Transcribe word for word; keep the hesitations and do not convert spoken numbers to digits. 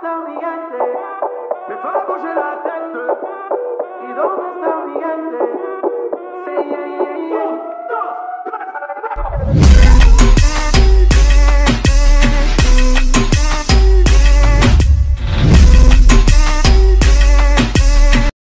está mi gente? Me fue a bouger la tête. ¿Y dónde está